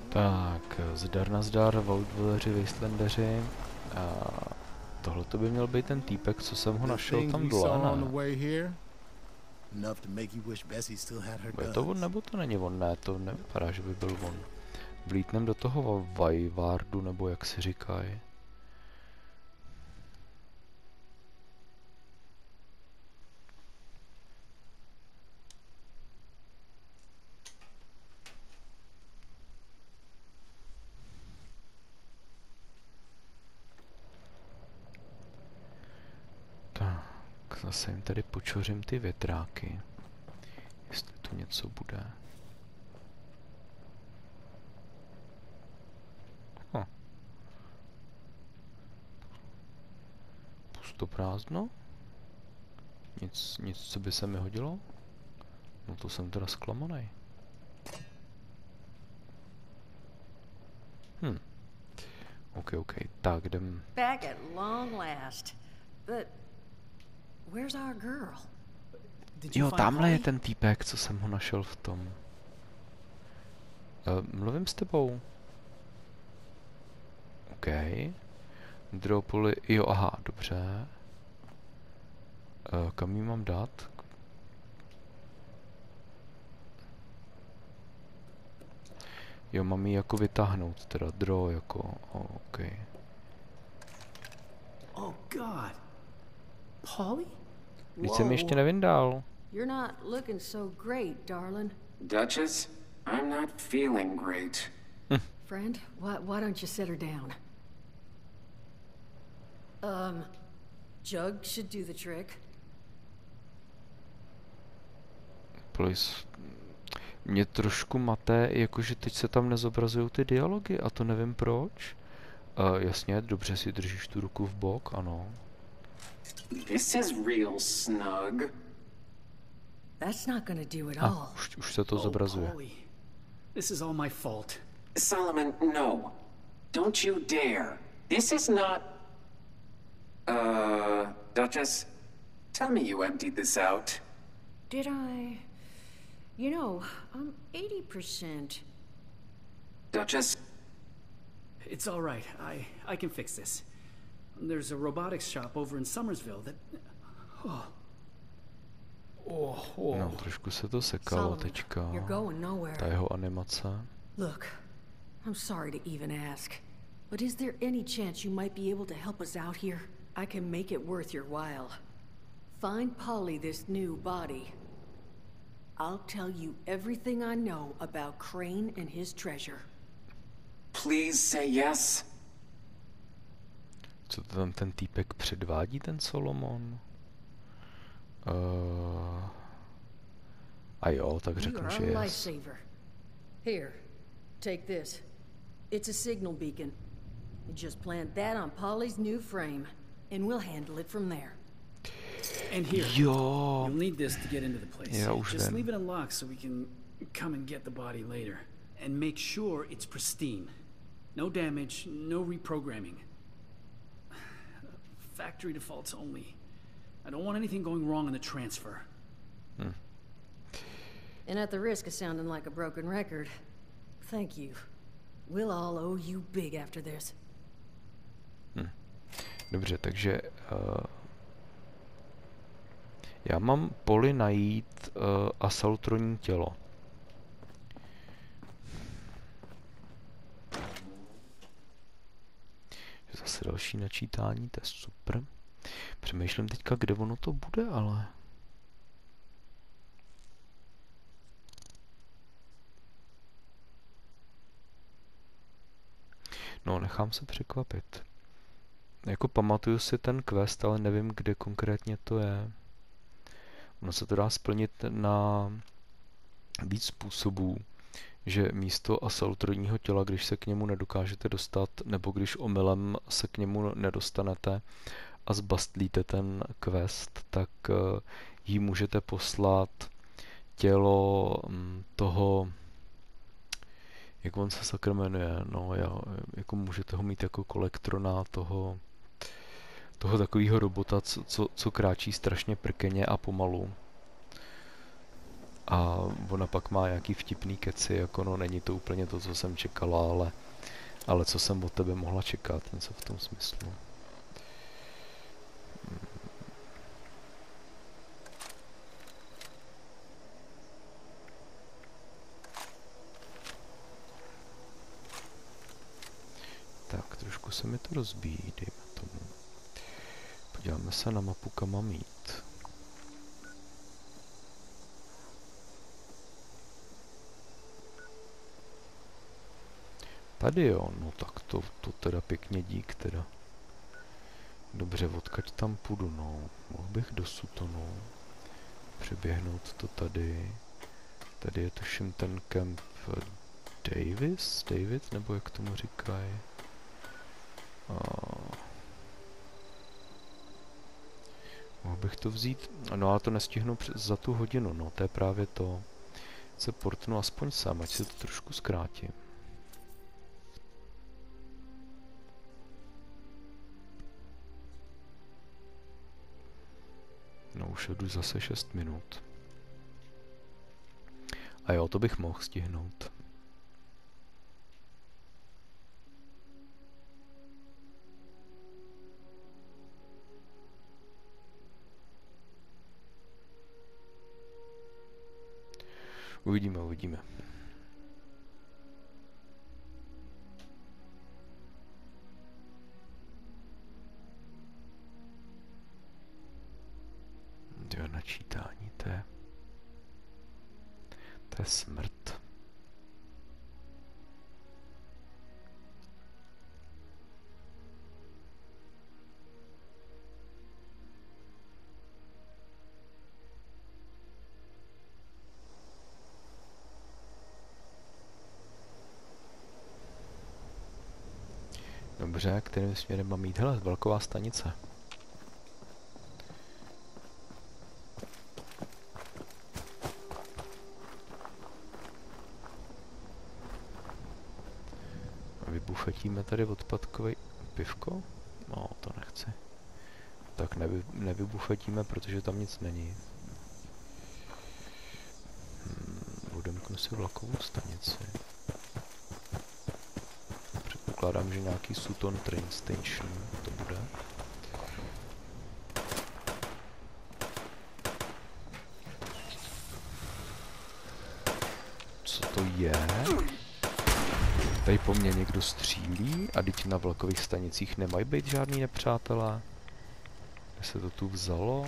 Tak, zdar nazdar, Vaultwelleri, Wastelandeři. A tohle to by měl být ten týpek, co jsem ho našel tam dole, ne? Je to on nebo to není on? Ne, to nevypadá, že by byl on. Vlítnem do toho Vajvardu, nebo jak si říkají. Tak, zase jim tady počořím ty větráky. Jestli tu něco bude. Pusto prázdno? Nic, co by se mi hodilo? No to jsem teda zklamanej. OK. Tak, jdem. Back at long last. But where's our girl? Jo, tamhle je ten týpek, co jsem ho našel v tom. Mluvím s tebou. OK. Dropoli, jo, aha, dobře. Kam jí mám dát? Jo, mám ji jako vytáhnout, teda draw jako, OK. Oh God. Polly? Víc jsem ještě nevyndal. You're not looking so great, darling. Duchess, I'm not feeling great. Friend, why don't you sit her down? Jug should do the trick. Please. Mě trošku maté, jakože teď se tam nezobrazují ty dialogy a to nevím proč. Jasně, dobře si držíš tu ruku v bok, ano. This is real snug. That's not gonna do it all. Už se to zobrazuje. Polly. This is all my fault. Solomon, no. Don't you dare. This is not... Duchess, tell me you emptied this out. Did I? You know, I'm 80%. Duchess, It's all right. I can fix this. There's a robotics shop over in Summersville that... No, trošku se to sekalo Solomon, teďka. you're going nowhere. Ta jeho animace. Look, I'm sorry to even ask, but is there any chance you might be able to help us out here? I can make it worth your while. Find Polly this new body. I'll tell you everything I know about Crane and his treasure. please say yes. Co to tam ten týpek předvádí, ten Solomon? A jo, tak řeknu, že You are a yes. lifesaver. Here, take this. It's a signal beacon. You just plant that on Polly's new frame, and we'll handle it from there. And here, Jo. you'll need this to get into the place. Já už Just vím. leave it unlocked so we can come and get the body later. And make sure it's pristine. No damage, no reprogramming. Factory defaults only. I don't want anything going wrong in the transfer. And at the risk of sounding like a broken record, thank you. We'll all owe you big after this. Dobře, takže já mám Polly najít asaltronní tělo. Zase další načítání, to je super. Přemýšlím teďka, kde ono to bude, ale... No, nechám se překvapit. Jako pamatuju si ten quest, ale nevím, kde konkrétně to je. Ono se to dá splnit na víc způsobů, že místo asaltronního těla, když se k němu nedokážete dostat, nebo když omylem se k němu nedostanete a zbastlíte ten quest, tak jí můžete poslat tělo toho, jak on se sakra jmenuje, no, jako můžete ho mít jako kolektrona toho takového robota, co kráčí strašně prkeně a pomalu. A ona pak má nějaký vtipný keci, jako no není to úplně to, co jsem čekala, ale co jsem od tebe mohla čekat, něco v tom smyslu. Tak, trošku se mi to rozbíjí, dejme tomu. Podíváme se na mapu, kam mám jít. Tady jo, no tak to teda pěkně dík teda. Dobře, odkaď tam půjdu, no. Mohl bych do Sutonu. Přeběhnout to tady. Tady je tuším ten kemp David, nebo jak tomu říkají. Mohl bych to vzít, no ale to nestihnu za tu hodinu, no to je právě to. Se portnu aspoň sám, ať si to trošku zkrátím. No už jdu zase 6 minut. A jo, to bych mohl stihnout. Uvidíme. Jo, načítání, to je smrt. Dobře, kterým směrem mám jít? Hele, vlaková stanice. Vybufetíme tady odpadkový pivko? No, to nechci. Tak nevybufetíme, protože tam nic není. Odemknu si vlakovou stanici. Předpokládám, že nějaký Sutton Train Station to bude. Co to je? Tady po mně někdo střílí a teď na vlakových stanicích nemají být žádný nepřátelé. Kde se to tu vzalo?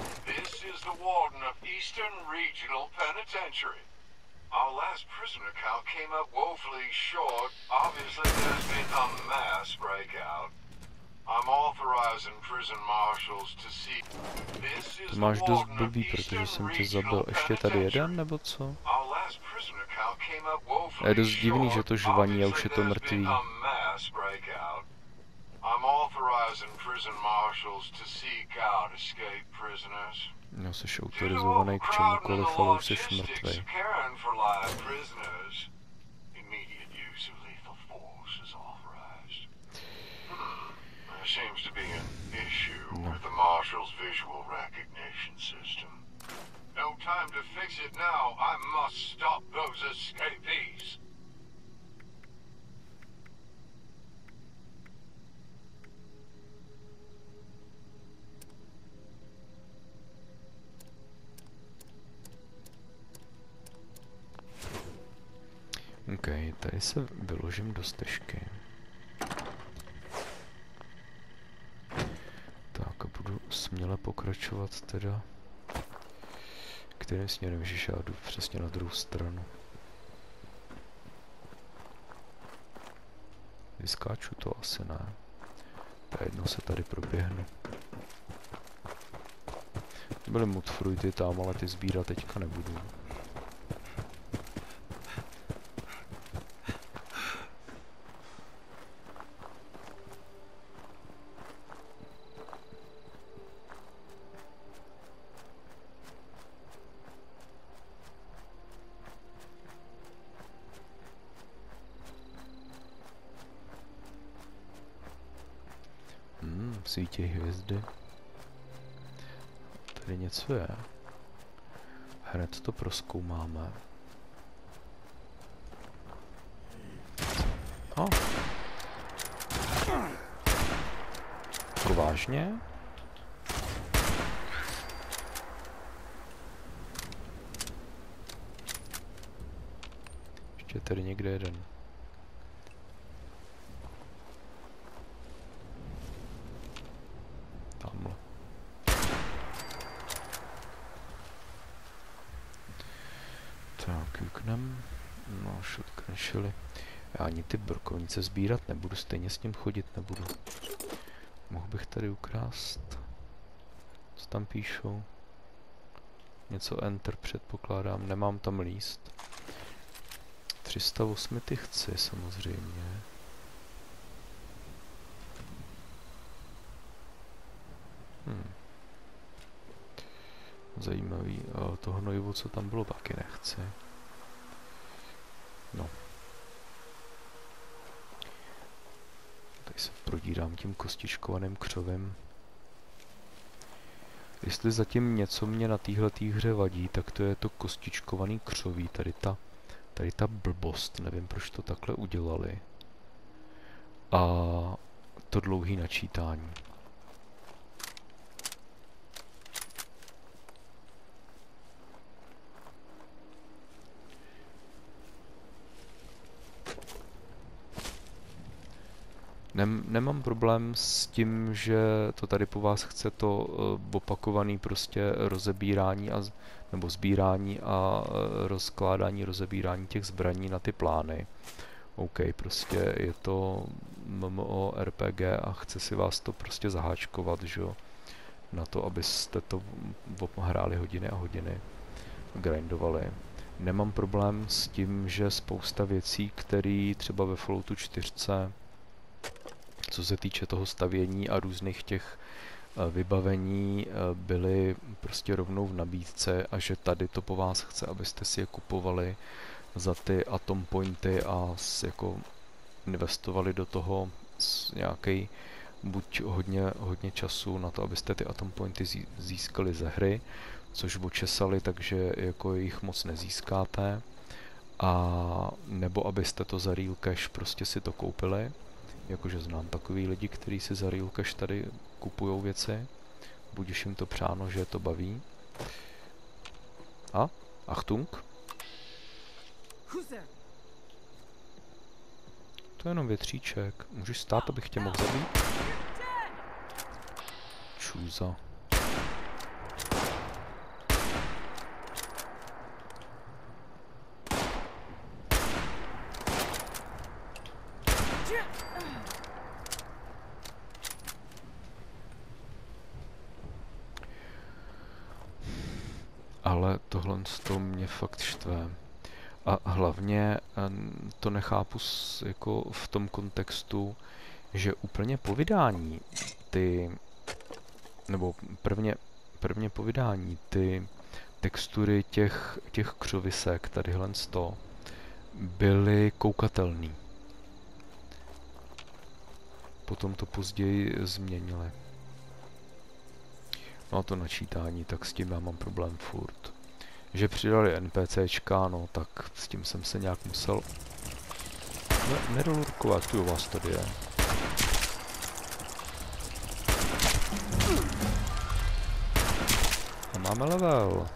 Our last prisoner count came up woefully short. Obviously there's been a mass breakout. I'm authorizing prison marshals to see. This is to máš dost blbý, protože jsem tě zabil. Ještě tady jeden, nebo co? Je dost divný, že to žvaní a už je to mrtvý. I'm authorizing prison marshals to seek out escaped prisoners. No, jsi autorizovaný k čemukoliv, ale už jsi mrtvej. No time to fix it now. I must stop those escapees. OK, tady se vyložím do stežky. Tak a budu směle pokračovat teda. Kterým směrem, Ježiš, já jdu přesně na druhou stranu. Vyskáču to asi ne. Tak jednou se tady proběhnu. Byly mutfruity tam, ale ty sbírat teďka nebudu. Svítí hvězdy. Tady něco je. Hned to prozkoumáme. Vážně? Ještě je tady někde jeden. Tamhle. Tak, juknem. No, shotgun šili. Já ani ty brokovnice sbírat nebudu, stejně s ním chodit nebudu. Mohl bych tady ukrást. Co tam píšou? Něco enter předpokládám, nemám tam líst. 308 ty chci samozřejmě. Zajímavý. To hnojivo, co tam bylo, taky nechci. No. Tady se prodírám tím kostičkovaným křovem. Jestli zatím něco mě na téhletý hře vadí, tak to je to kostičkovaný křoví. Tady ta blbost. Nevím, proč to takhle udělali. A to dlouhý načítání. Nemám problém s tím, že to tady po vás chce to opakovaný prostě rozebírání nebo sbírání a rozkládání, rozebírání těch zbraní na ty plány. OK, prostě je to MMORPG a chce si vás to prostě zaháčkovat, že jo, na to, abyste to hráli hodiny a hodiny, grindovali. Nemám problém s tím, že spousta věcí, které třeba ve Falloutu 4, co se týče toho stavění a různých těch vybavení, byly prostě rovnou v nabídce a že tady to po vás chce, abyste si je kupovali za ty atom pointy a jako investovali do toho nějaký buď hodně času na to, abyste ty atom pointy získali ze hry, což očesali, takže jako jich moc nezískáte, a nebo abyste to za real cash prostě si to koupili. Jakože znám takový lidi, kteří si za real cash tady kupujou věci. Budiž jim to přáno, že je to baví. A? Achtung? To je jenom větříček. Můžeš stát, abych tě mohl zabít? Čůza. Ale tohle to mě fakt štve. A hlavně to nechápu jako v tom kontextu, že úplně po vydání nebo prvně po vydání ty textury těch křovisek, tadyhle byly koukatelný. Potom to později změnili. No a to načítání, tak s tím já mám problém furt. Že přidali NPCčka, no tak s tím jsem se nějak musel nedolurkovat, tu vás tady je. A máme level.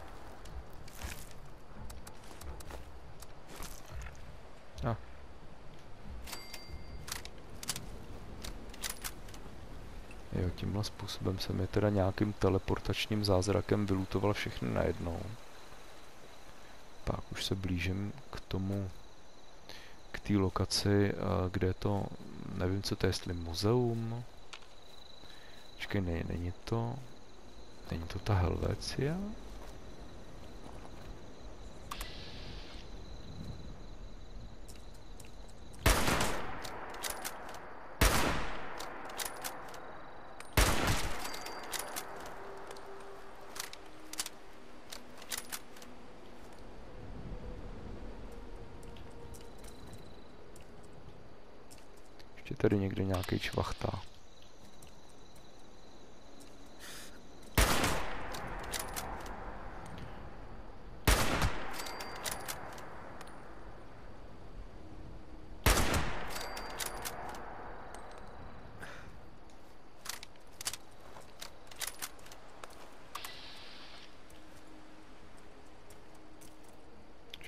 Jo, tímhle způsobem jsem je teda nějakým teleportačním zázrakem vylutoval všechny najednou. Pak už se blížím k tomu, k té lokaci, kde je to, nevím, co to je, jestli muzeum. Počkej, není to ta Helvécia? Tady někde nějaký čvachta.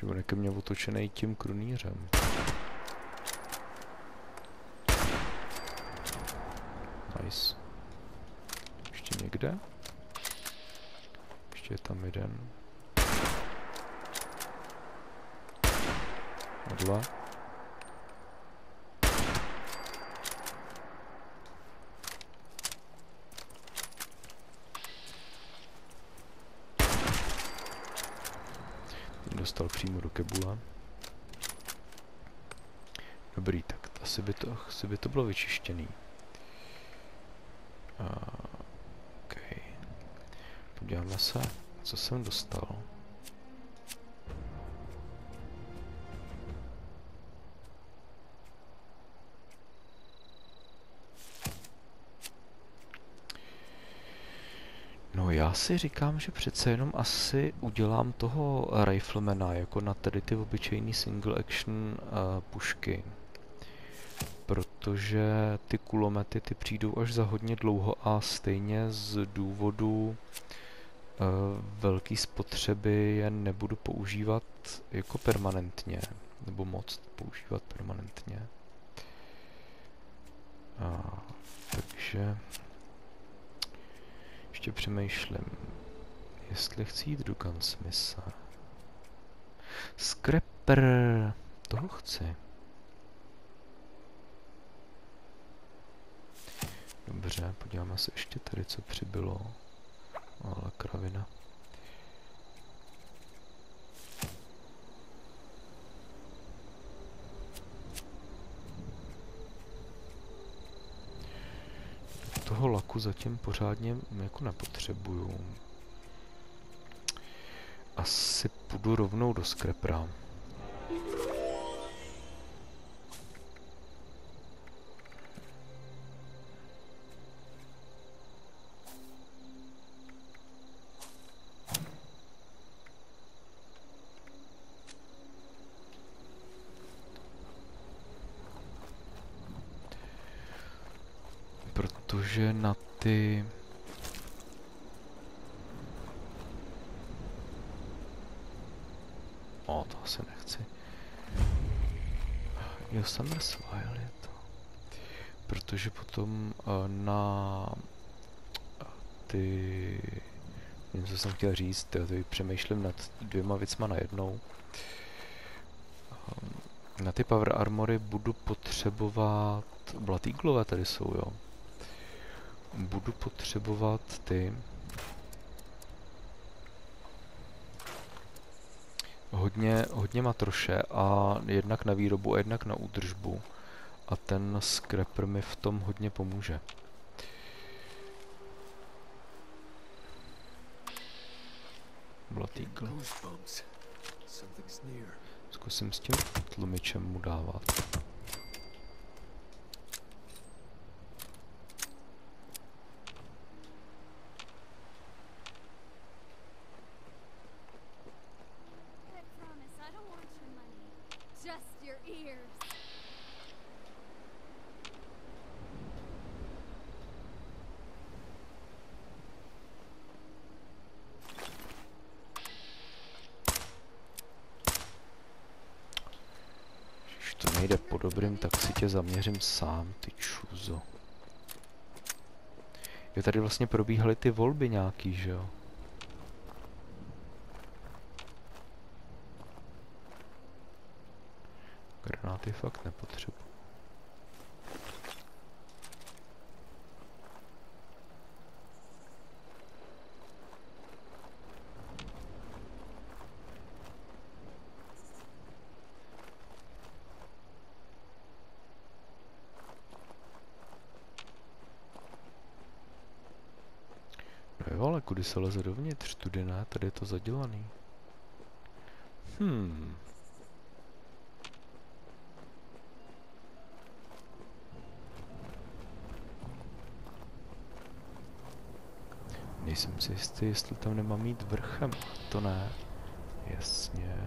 Že on je ke mně otočený tím krunýřem. Nice. Ještě někde? Ještě je tam jeden. A dva. Dostal přímo do kebula. Dobrý, tak asi by to bylo vyčištěný. Okay. Podíváme se, co jsem dostal. No já si říkám, že přece jenom asi udělám toho riflemana, jako na tady ty obyčejný single action pušky. Protože ty kulomety ty přijdou až za hodně dlouho a stejně z důvodu velké spotřeby je nebudu používat jako permanentně, nebo moc používat permanentně. Takže ještě přemýšlím, jestli chci jít do Gunsmitha. Scrapper, toho chci. Dobře, podíváme se ještě tady, co přibylo. Ale kravina. Toho laku zatím pořádně jako nepotřebuju. Asi půjdu rovnou do scrapera. Protože na ty... to asi nechci. Jo, Summersville je to. Protože potom na ty... Nevím, co jsem chtěl říct, já tady přemýšlím nad dvěma věcma najednou. Na ty Power Armory budu potřebovat... Blood Eaglové tady jsou, jo. Budu potřebovat ty... Hodně matroše a jednak na výrobu a jednak na údržbu. A ten scrapper mi v tom hodně pomůže. Blood Eagle. Zkusím s tím tlumičem mu dávat. Nejde po dobrým, tak si tě zaměřím sám, ty čuzo. Jo, tady vlastně probíhaly ty volby nějaký, že jo? Granáty fakt nepotřebuji. Ale kudy se leze dovnitř? Tudy ne, tady je to zadělaný. Nejsem si jistý, jestli tam nemám jít vrchem. To ne. Jasně.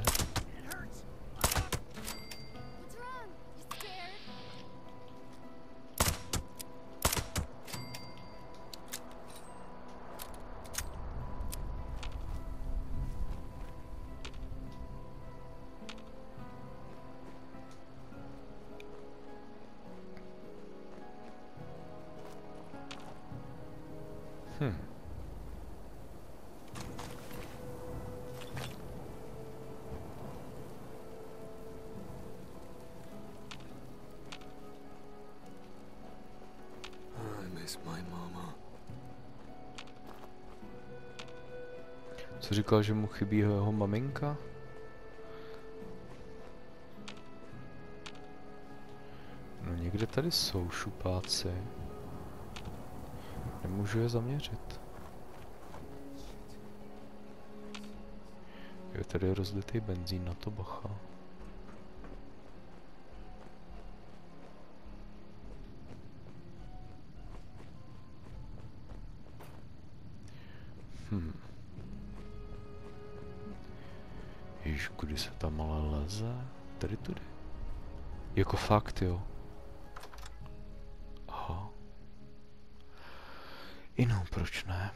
Hm. I miss my mama. Co říkal, že mu chybí jeho maminka? No někde tady jsou šupáci. Nemůžu je zaměřit. Jo, tady je rozlitý benzín, na to bacha. Ježiš, kudy se tam ale leze? Tady tudy? Jako fakt, jo. Aha. Jinou, proč ne?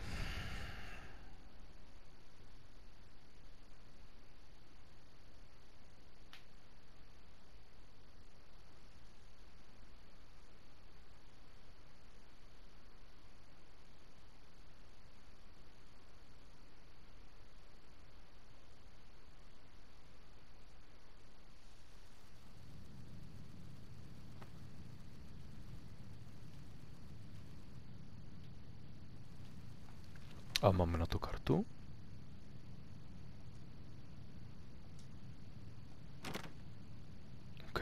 A máme na to kartu? OK.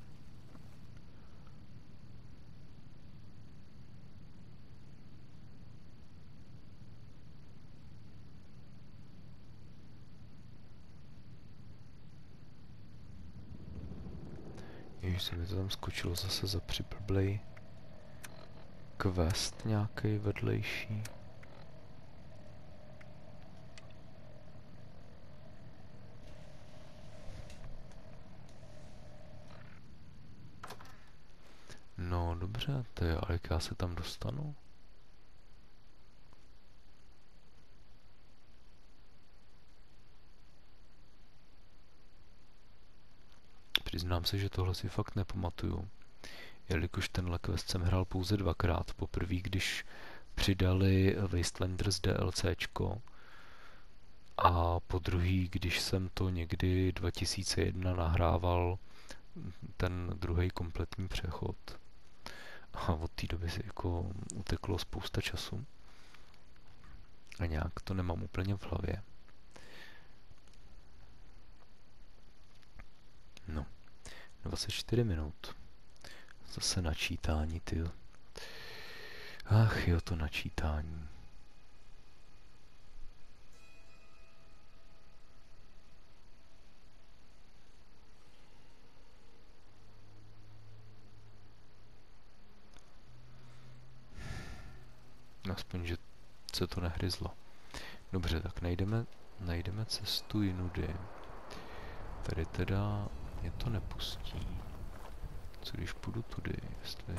Ježiš, se mi to tam skočilo zase za přiblblej quest nějaký vedlejší. No dobře, to je, ale jak já se tam dostanu? Přiznám se, že tohle si fakt nepamatuju, jelikož tenhle quest jsem hrál pouze dvakrát. Poprvé, když přidali Wastelanders DLCčko, a po druhý, když jsem to někdy 2001 nahrával ten druhý kompletní přechod. A od té doby si jako uteklo spousta času. A nějak to nemám úplně v hlavě. No, 24 minut. Zase načítání, ty. Ach jo, to načítání. Aspoň, že se to nehryzlo. Dobře, tak najdeme cestu jinudy. Tady teda mě to nepustí. Co když půjdu tudy, jestli...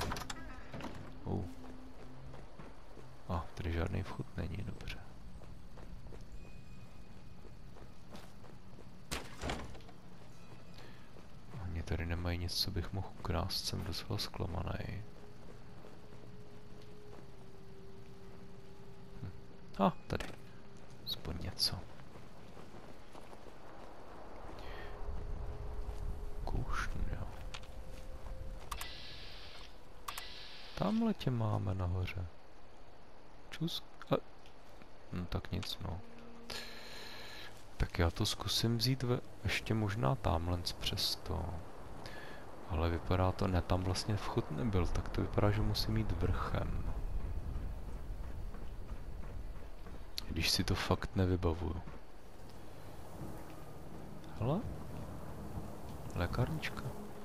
tady žádný vchod není, dobře. Oni tady nemají nic, co bych mohl ukrást, jsem docela zklamaný. Tady. Aspoň něco. Koušn, jo. Tamhle tě máme nahoře. Čus. No tak nic, no. Tak já to zkusím vzít ještě možná tamhle přesto. Ale vypadá to, ne, tam vlastně vchod nebyl, tak to vypadá, že musím jít vrchem. Když si to fakt nevybavuju. Hele? Lékárnička.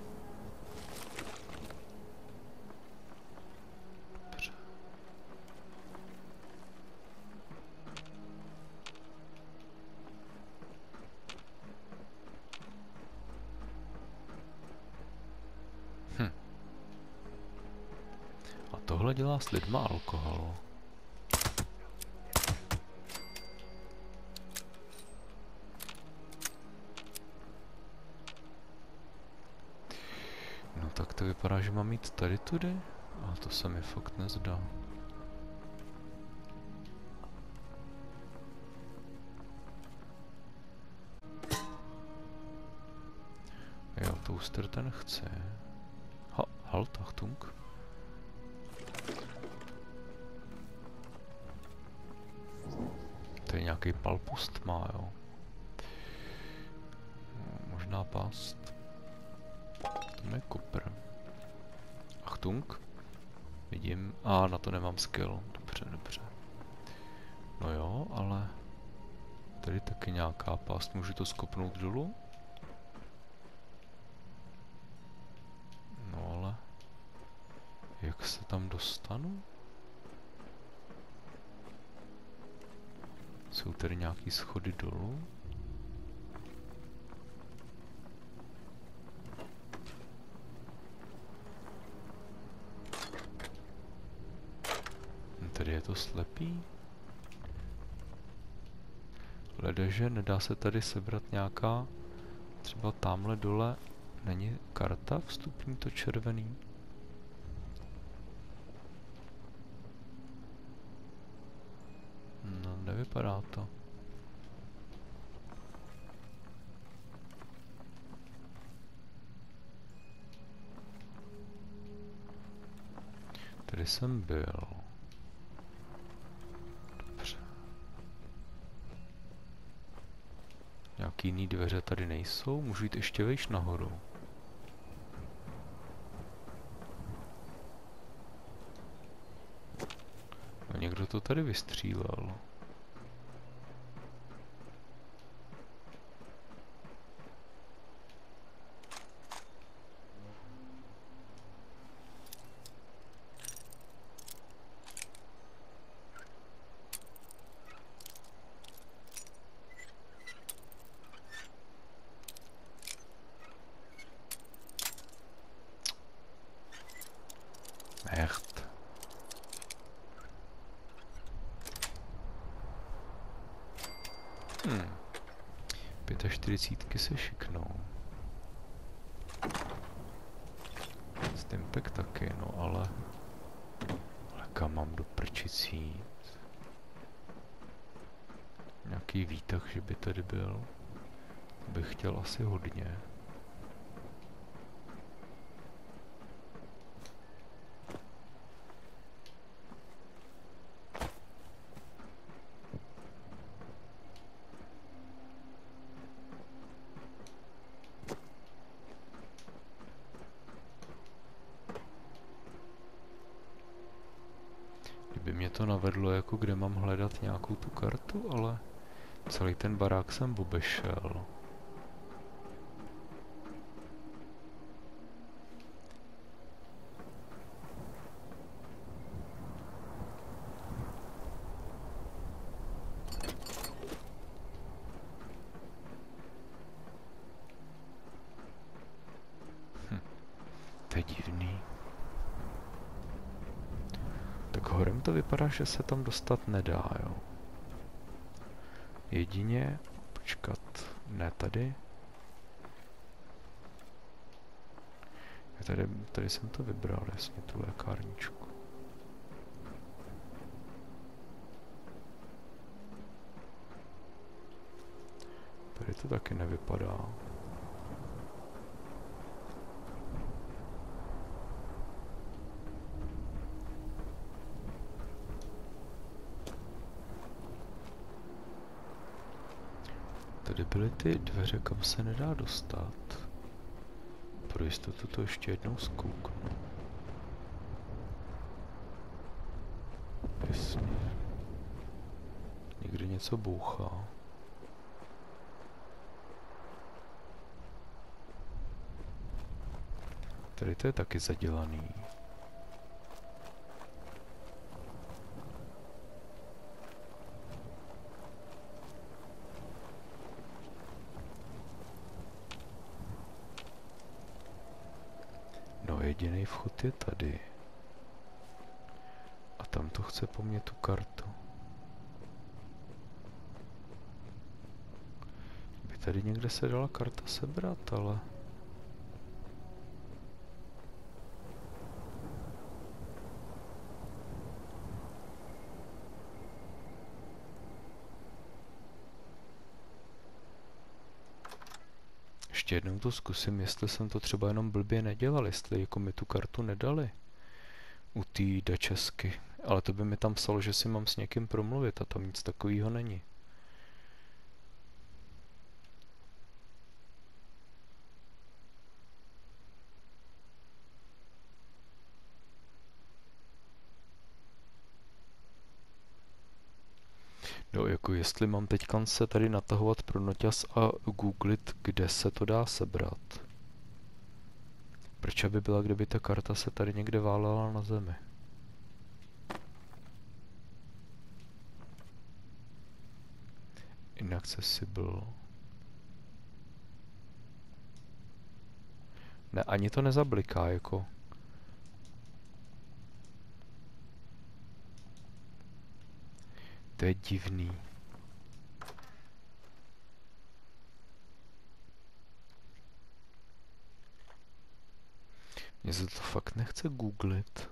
Dobře. A tohle dělá s lidma alkohol. Tak to vypadá, že mám jít tady tudy? A to se mi fakt nezdá. Brewster ten chce. Halt, Achtung. To je nějaký palpust má, jo. Možná past. To je kopr. Achtung. Vidím. Na to nemám skill. Dobře. No jo, ale... Tady taky nějaká past. Můžu to skopnout dolů? No ale... Jak se tam dostanu? Jsou tady nějaký schody dolů? Tady je to slepý. Ledaže, nedá se tady sebrat nějaká, třeba tamhle dole není karta vstupní, to červený. No, nevypadá to. Tady jsem byl. Dobře. Nějaký jiný dveře tady nejsou? Můžu jít ještě vejš nahoru. No, někdo to tady vystřílel. Echt. Hm. 45 se šiknou. Stimpek taky, no ale kam mám do prčic jít? Nějaký výtah, že by tady byl. Bych chtěl asi hodně. Kdyby mě to navedlo, jako kde mám hledat nějakou tu kartu, ale celý ten barák jsem obešel. To je divný. Tak horem to vypadá, že se tam dostat nedá, jo. Jedině... Počkat, ne tady. Tady jsem to vybral, jasně, tu lékárničku. Tady to taky nevypadá. Tady byly ty dveře, kam se nedá dostat. Pro jistotu to ještě jednou zkouknu. Jasně. Někdy něco bouchá. Tady to je taky zadělaný. No, jediný vchod je tady. A tam to chce po mně tu kartu. By tady někde se dala karta sebrat, ale... Ještě Ještě jednou to zkusím, jestli jsem to třeba jenom blbě nedělal, jestli jako mi tu kartu nedali u té dačesky. Ale to by mi tam psalo, že si mám s někým promluvit a tam nic takového není. No, jako jestli mám teďka se tady natahovat pro noťaz a googlit, kde se to dá sebrat. Proč by byla, kdyby ta karta se tady někde válela na zemi? Inaccessible. Ne, ani to nezabliká, jako. To je divný. Mně se to fakt nechce googlit.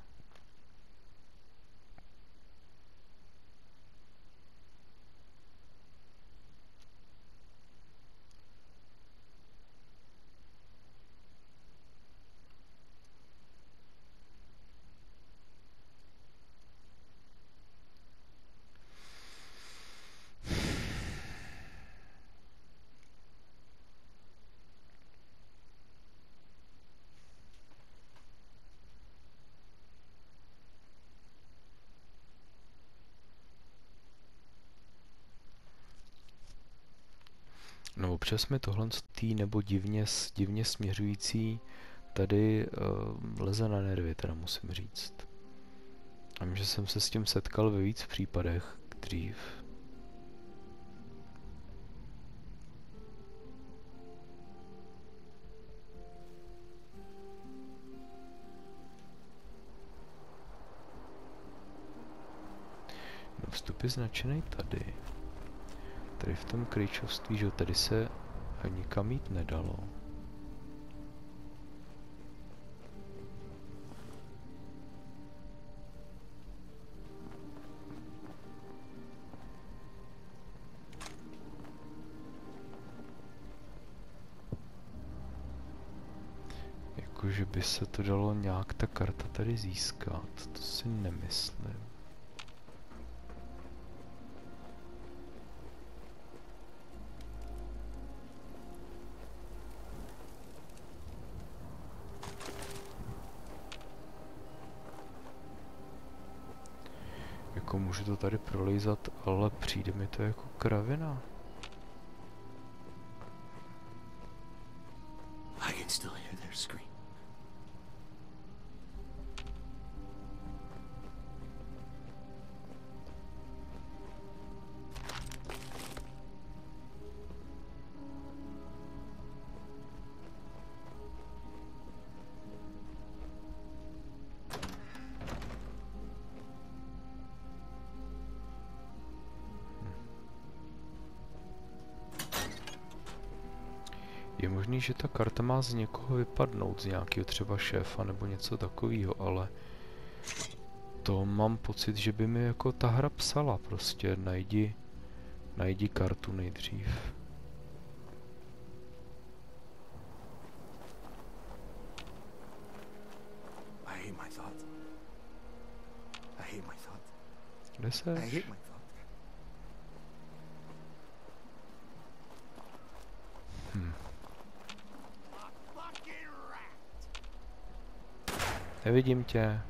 No občas mi tohle nebo divně směřující tady leze na nervy, teda musím říct. A vím, že jsem se s tím setkal ve víc případech dřív. No vstup je značený tady. Tady v tom kryčovství, že tady se nikam jít nedalo. Jakože by se to dalo nějak ta karta tady získat, to si nemyslím. Jako můžu to tady prolejzat, ale přijde mi to jako kravina. I can still hear their scream. Je možný, že ta karta má z někoho vypadnout, z nějakého třeba šéfa nebo něco takového, ale to mám pocit, že by mi jako ta hra psala prostě, najdi kartu nejdřív. I hate my thoughts. I hate my thoughts. Kde I seš? hate my thoughts. Nevidím tě.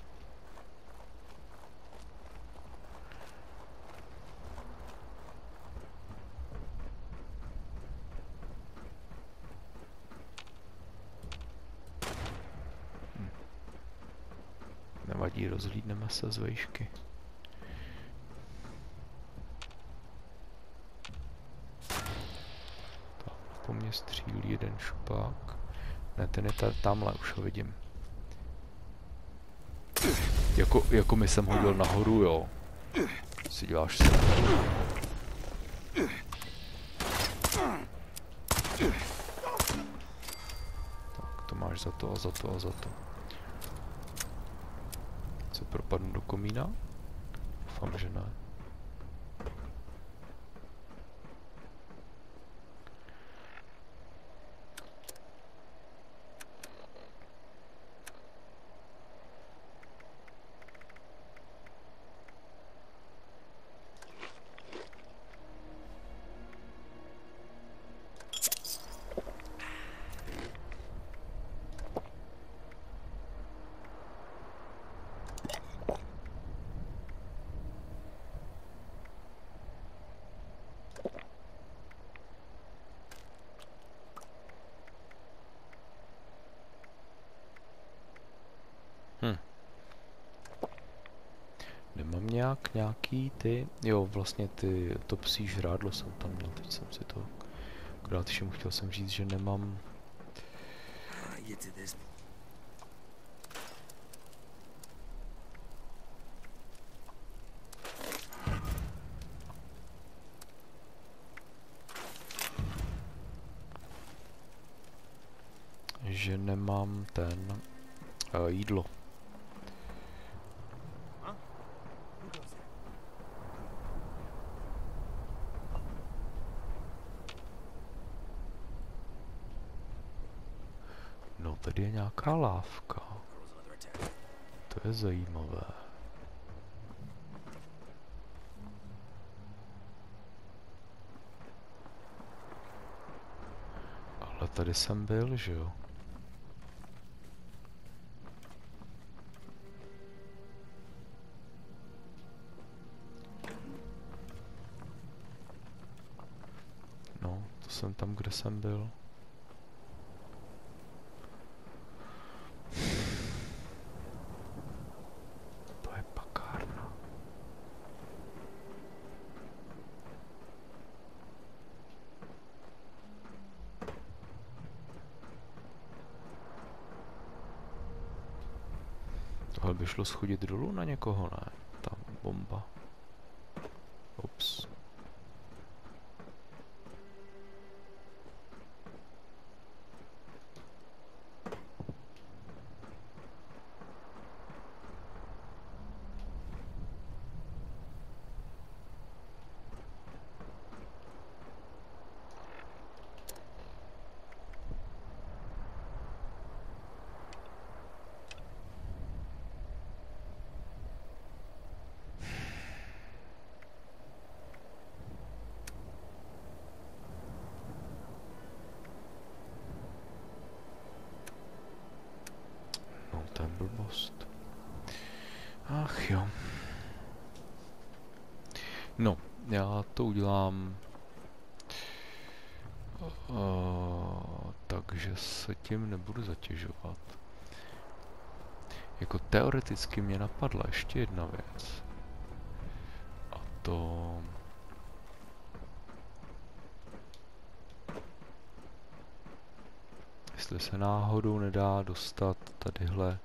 Nevadí, rozhlídneme se z vejšky. Tak, po mně střílí jeden šupák. Ne, ten je tamhle, už ho vidím. Jako mi jsem hodil nahoru, jo. Si děláš se. Tak, to máš za to a za to a za to. Co propadnu do komína? Doufám, že ne. Nemám nějaký ty... Jo, vlastně to psí žrádlo jsem tam měl, teď jsem si to akorát všem chtěl jsem říct, že nemám... že nemám ten jídlo. No, tady je nějaká lávka. To je zajímavé. Ale tady jsem byl, že jo? No, to jsem tam, kde jsem byl. Tohle by šlo schodit dolů na někoho, ne? Ta bomba. Ups. To je blbost. Ach jo. No, já to udělám takže se tím nebudu zatěžovat. Jako teoreticky mě napadla ještě jedna věc. A to... jestli se náhodou nedá dostat tadyhle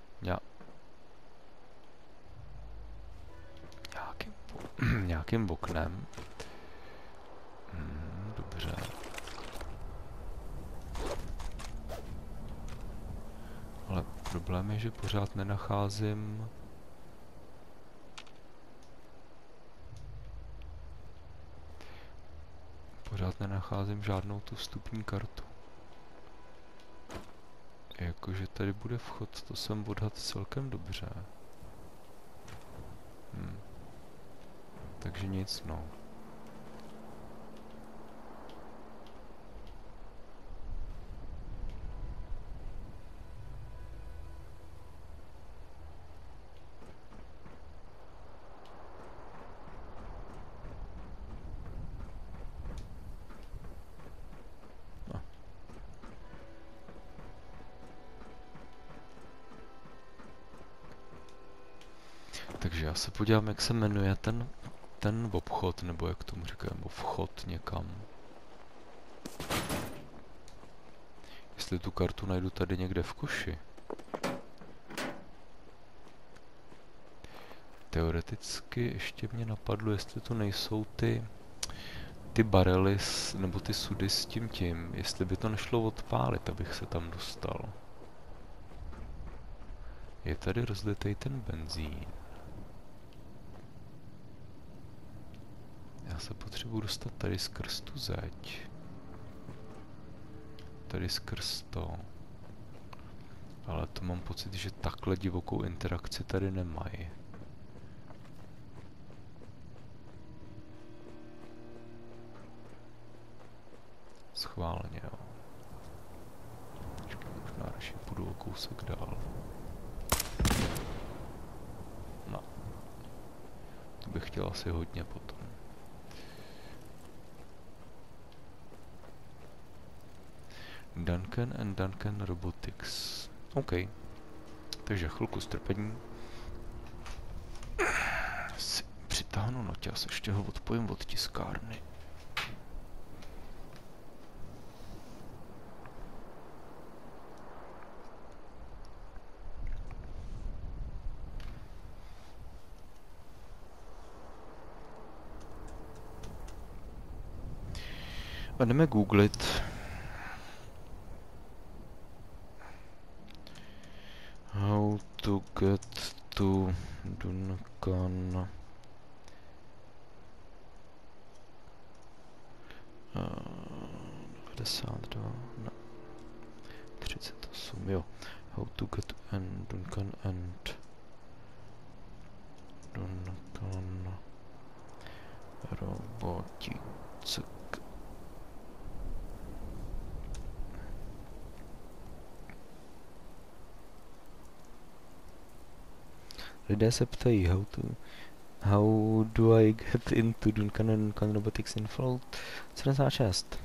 nějakým oknem. Dobře. Ale problém je, že pořád nenacházím... žádnou tu vstupní kartu. Jakože tady bude vchod, to jsem odhadl celkem dobře. Takže nic, no. Takže já se podívám, jak se jmenuje ten obchod, nebo jak tomu říkám, vchod někam. Jestli tu kartu najdu tady někde v koši. Teoreticky ještě mě napadlo, jestli to nejsou ty barely, nebo ty sudy s tím, jestli by to nešlo odpálit, abych se tam dostal. Je tady rozlitej ten benzín. Já se potřebuji dostat tady skrz tu zeď. Tady skrz to. Ale to mám pocit, že takhle divokou interakci tady nemají. Schválně, jo. Možná radši půjdu o kousek dál. No. To bych chtěl asi hodně potom. Duncan and Duncan Robotics. OK. Takže chvilku strpení. Si přitáhnu noťaz, ještě ho odpojím od tiskárny. A jdeme googlit. How to get to Duncan. 92, ne. 38, jo. How to get and Duncan and Duncan robotícek. Lidé se ptají, how do I get into Duncan and Duncan Robotics in Fallout 76?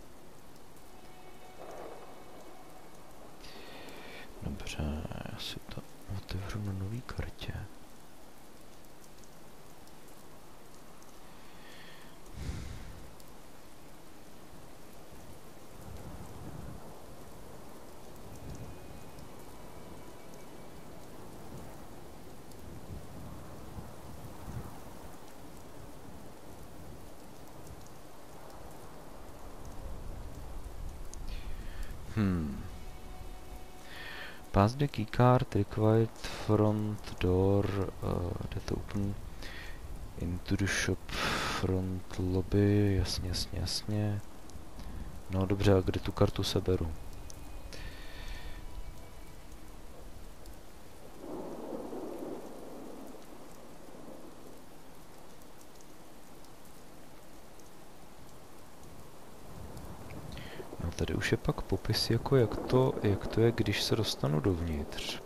Dobře, já si to otevřu na nový kartě. Pass the keycard required front door that open into the shop front lobby, jasně. No dobře, a kde tu kartu seberu? Tady už je pak popis, jako jak to je, když se dostanu dovnitř.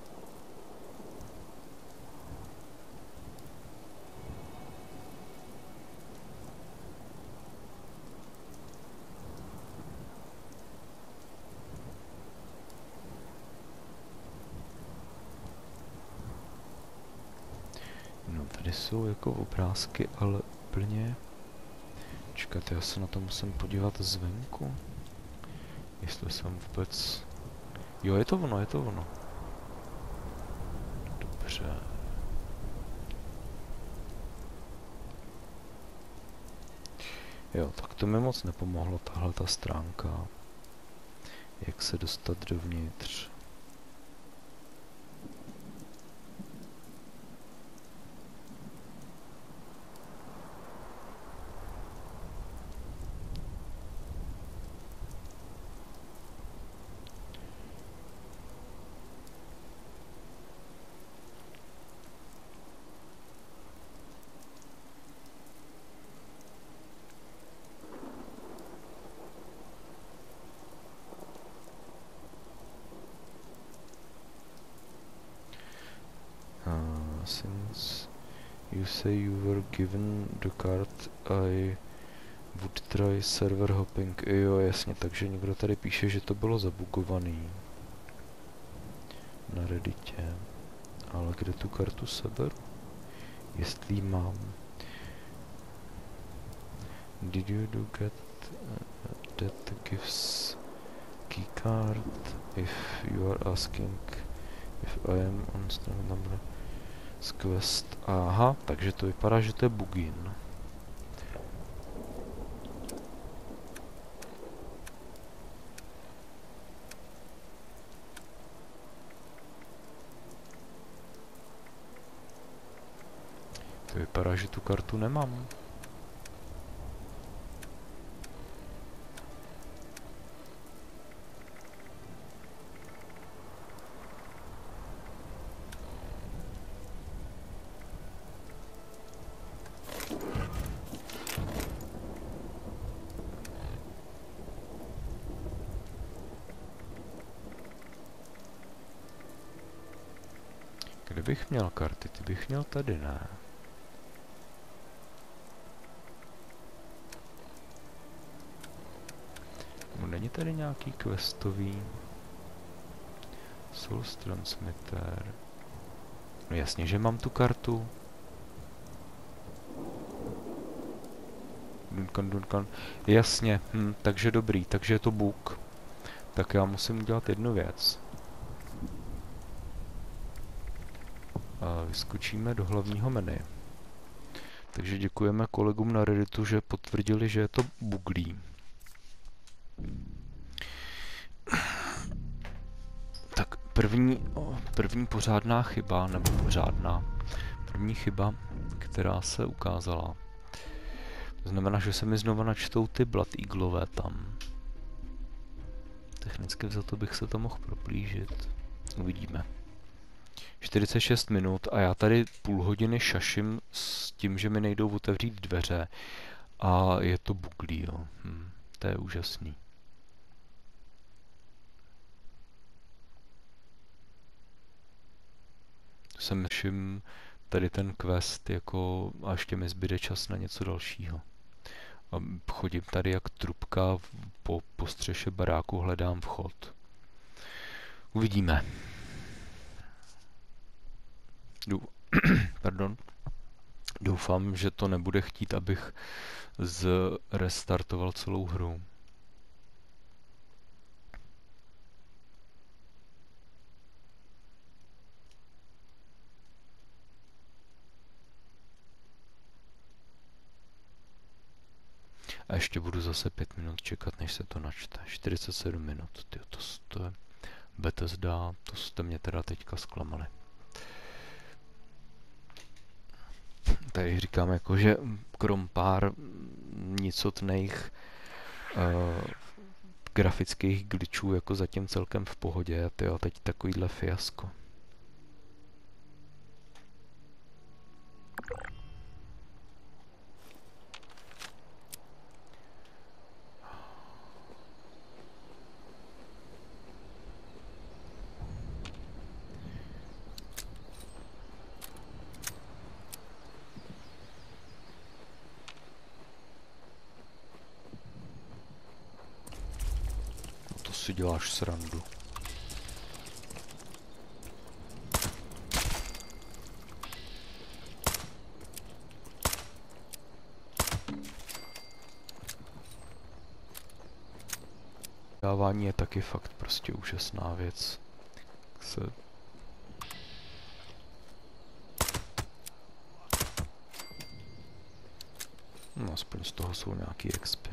No, tady jsou jako obrázky, ale úplně... Čekajte, já se na to musím podívat zvenku. Jestli jsem vůbec... Jo, je to ono. Dobře. Jo, tak to mi moc nepomohlo, tahle ta stránka. Jak se dostat dovnitř. Since you say you were given the card, I would try server hopping. Jo, jasně, takže někdo tady píše, že to bylo zabugovaný na Redditě. Ale kde tu kartu seberu? Jestli ji mám. Did you do get that gives keycard if you are asking if I am on strong number z quest. Aha, takže to vypadá, že to je bugin. To vypadá, že tu kartu nemám. Kde bych měl karty? Ty bych měl tady, ne? Není tady nějaký questový Source transmitter. No jasně, že mám tu kartu. Duncan. Jasně, takže dobrý, takže je to bug. Tak já musím udělat jednu věc. Vyskočíme do hlavního menu. Takže děkujeme kolegům na Redditu, že potvrdili, že je to buglý. Tak první pořádná chyba, nebo první chyba, která se ukázala. To znamená, že se mi znova načtou ty Blood Eagleové tam. Technicky vzato bych se to mohl proplížit. Uvidíme. 46 minut a já tady půl hodiny šaším s tím, že mi nejdou otevřít dveře a je to buglý, jo. To je úžasný. Jsem všim tady ten quest jako a ještě mi zbyde čas na něco dalšího. A chodím tady jak trubka po střeše baráku, hledám vchod. Uvidíme. Pardon. Doufám, že to nebude chtít, abych zrestartoval celou hru. A ještě budu zase 5 minut čekat, než se to načte. 47 minut. Tyjo, to je Bethesda, to jste mě teda teďka zklamali. Tady říkám jako, že krom pár nicotných grafických glitchů jako zatím celkem v pohodě. A tyjo, teď takovýhle fiasko. Si děláš srandu. Dávání je taky fakt prostě úžasná věc. No, aspoň z toho jsou nějaký expy.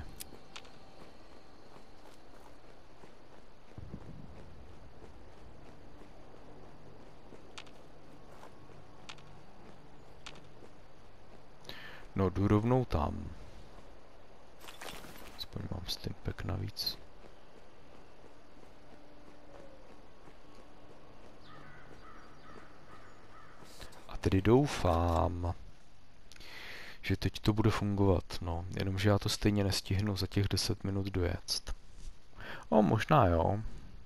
No, jdu rovnou tam. Aspoň mám stimpek navíc. A tedy doufám, že teď to bude fungovat, no. Jenomže já to stejně nestihnu za těch 10 minut dojet. O, možná jo.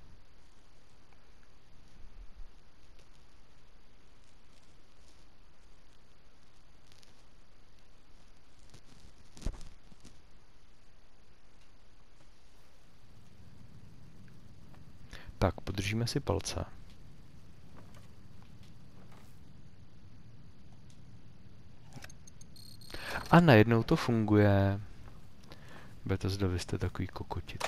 Tak, podržíme si palce. A najednou to funguje. Bethesda, vy jste takový kokotitý.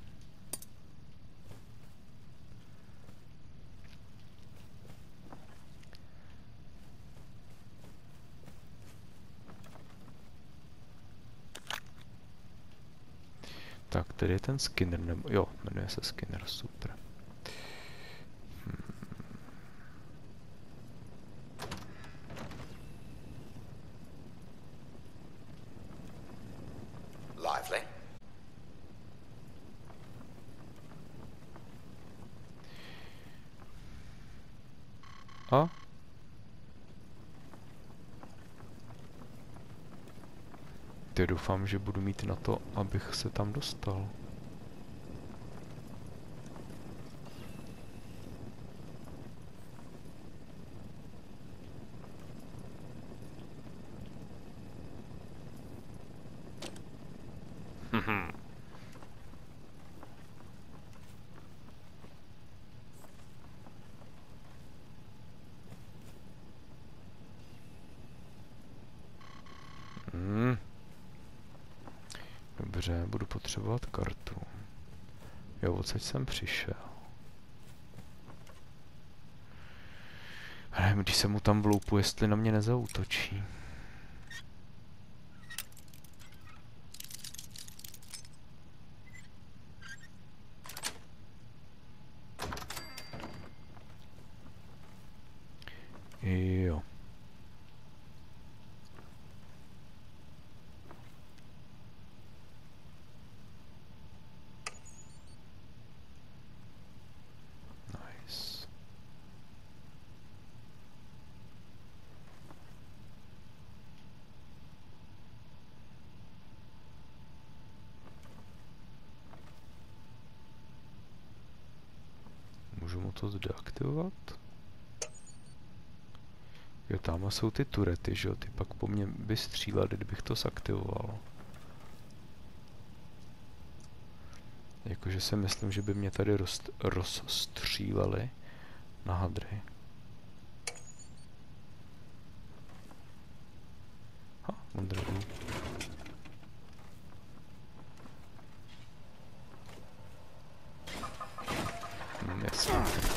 Tak, tady je ten Skinner, nebo jo, jmenuje se Skinner, super. Lively. A? Ty doufám, že budu mít na to, abych se tam dostal. Dobře, budu potřebovat kartu. Jo, odsaď jsem přišel. A nevím, když se mu tam vloupu, jestli na mě nezaútočí. Jo. Nice. Můžu mu to deaktivovat? Jo, tam jsou ty turety, že jo, ty pak po mně by střílely, kdybych to zaktivoval. Jakože si myslím, že by mě tady rozstříleli na hadry. On druhý. Jasně.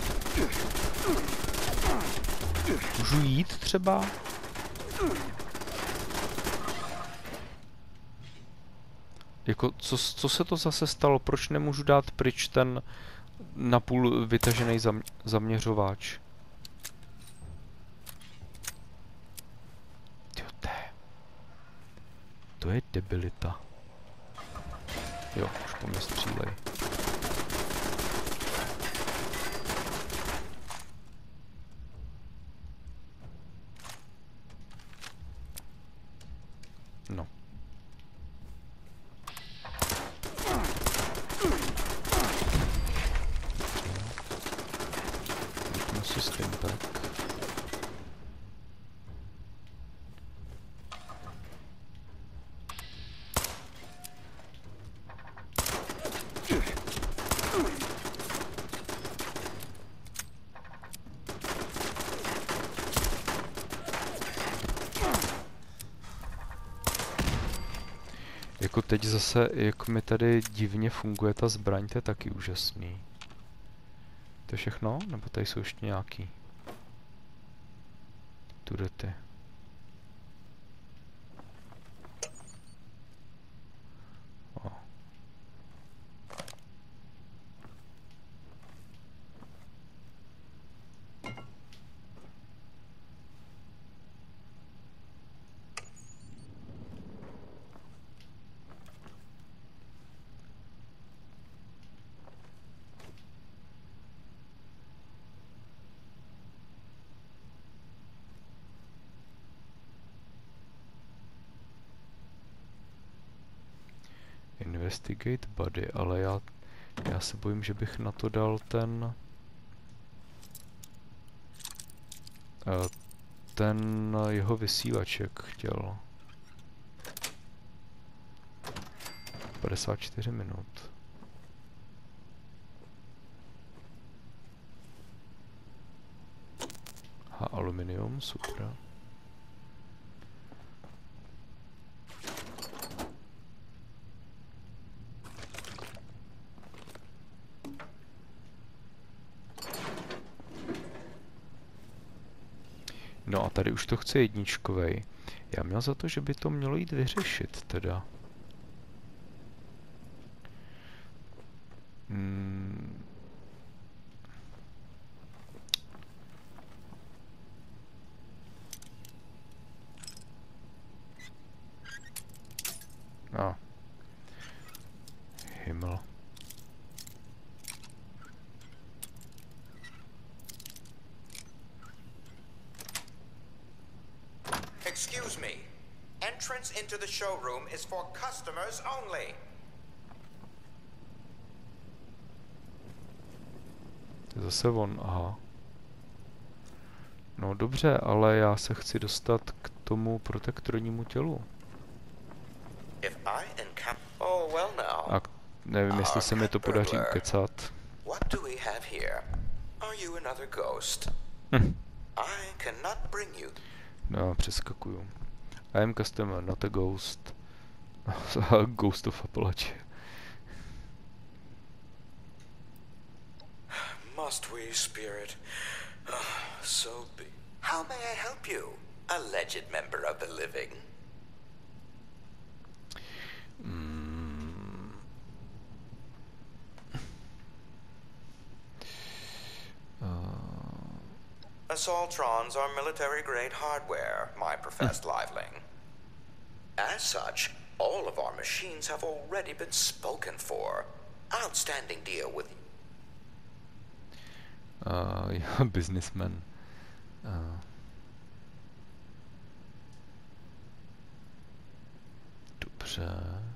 Můžu jít třeba? Jako, co se to zase stalo? Proč nemůžu dát pryč ten napůl vytažený zaměřováč? Jo, to je debilita. Jo, už po mě střílej. No. Pojďme si s tím tak. Jako teď zase, jak mi tady divně funguje ta zbraň, to je taky úžasný. To je všechno? Nebo tady jsou ještě nějaký? Turety. O. Investigate body, ale já se bojím, že bych na to dal ten jeho vysílač, jak chtěl. 54 minut. Aluminium, super. No a tady už to chce jedničkovej. Já měl za to, že by to mělo jít vyřešit teda. A. Himmel. Excuse me. Entrance into the showroom is for customers only. Zase on, aha. No dobře, ale já se chci dostat k tomu protektornímu tělu. A nevím, jestli se mi to podaří ukecat. No, přeskakuju. I am customer, not a ghost. Ghost of Appalachia. Must we, Spirit? So be. How may I help you, alleged member of the living? Assaultrons are military-grade hardware, my professed liveling. As such, all of our machines have already been spoken for. Outstanding deal with... Businessman. Dobře.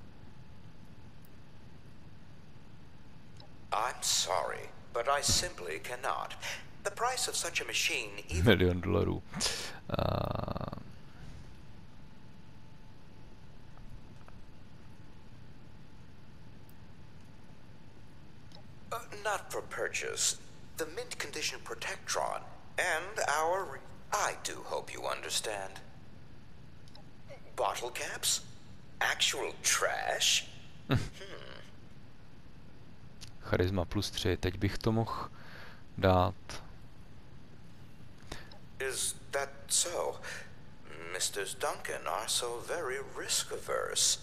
I'm sorry, but I simply cannot. The price of such a machine even... $1 million. Not for purchase. The mint condition Protectron and our... I do hope you understand. Bottle caps? Actual trash? Charisma +3. Teď bych to mohl dát. Is that so? Mr. Duncan are so very risk-averse.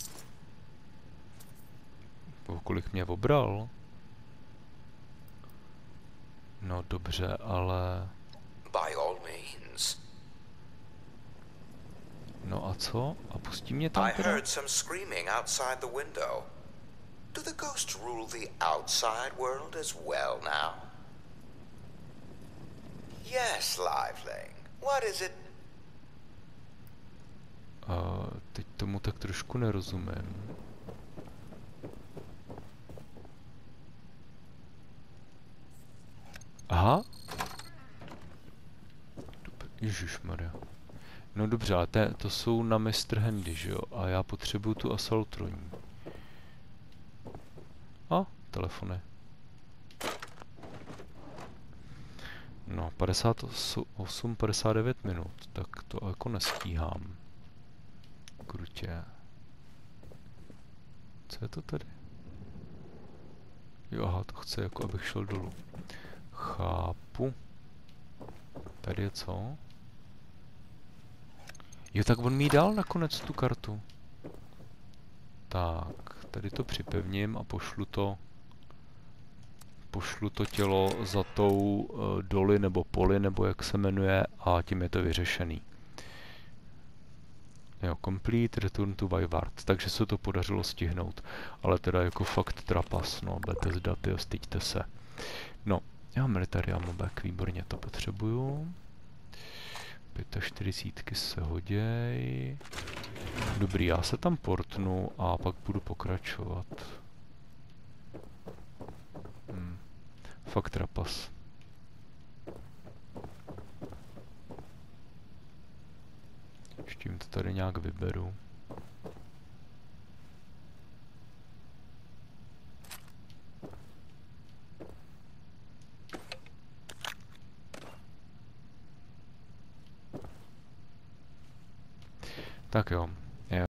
Kolik mě obral? No dobře, ale... By all means. No a co? A pustí mě tam I teda? heard some screaming outside the window. Do the ghosts rule the outside world as well now? Yes, Liveling. What is it? Teď tomu tak trošku nerozumím. Aha. Ježišmarja. No dobře, ale to jsou na Mr. Handy, že jo? A já potřebuju tu Assaultroní. A, telefony. No, 58-59 minut, tak to jako nestíhám. Krutě. Co je to tady? Jo, aha, to chce jako abych šel dolů. Chápu. Tady je co? Jo, tak on mi dal nakonec tu kartu. Tak, tady to připevním a pošlu to tělo za tou Dolly nebo Polly, nebo jak se jmenuje, a tím je to vyřešený. Jo, complete, return to Vivart, takže se to podařilo stihnout. Ale teda jako fakt trapas, no, Bethesda, tyjo, styďte se. No, já mám military ammo back, výborně, to potřebuju. 45 se hoděj. Dobrý, já se tam portnu a pak budu pokračovat. Fakt trapas. Ještě jim to tady nějak vyberu. Tak jo.